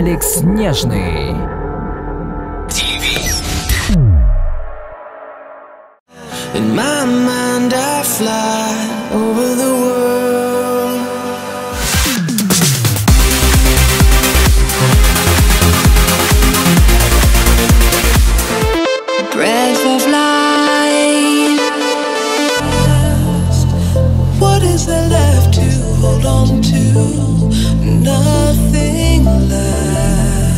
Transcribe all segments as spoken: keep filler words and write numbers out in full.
Алекс Нежный. In my mind I fly over the world. Breath of life. What is there left to hold on to? Nothing left.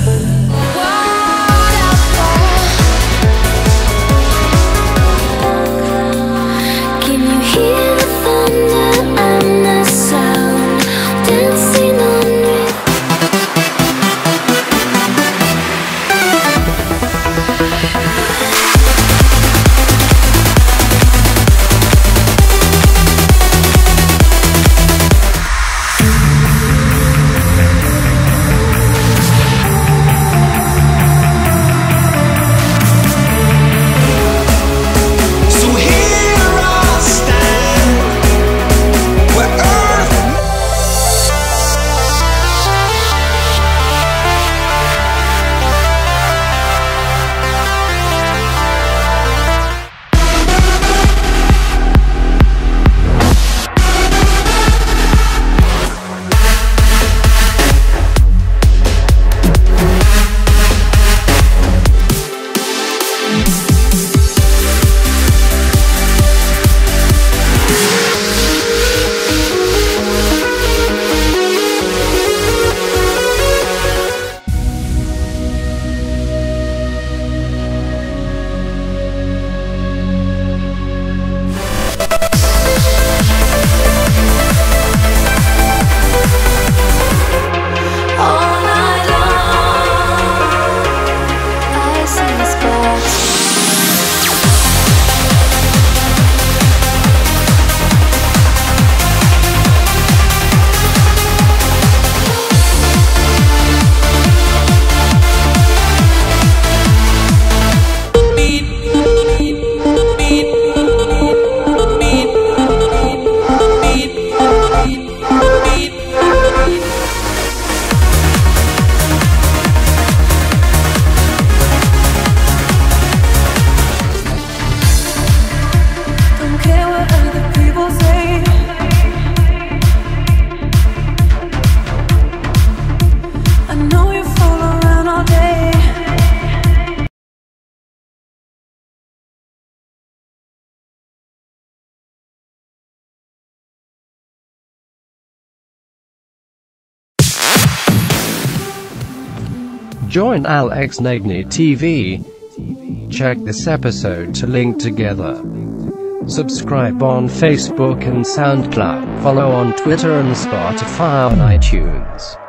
Join Alex Nagny T V. Check this episode to link together. Subscribe on Facebook and SoundCloud. Follow on Twitter and Spotify on iTunes.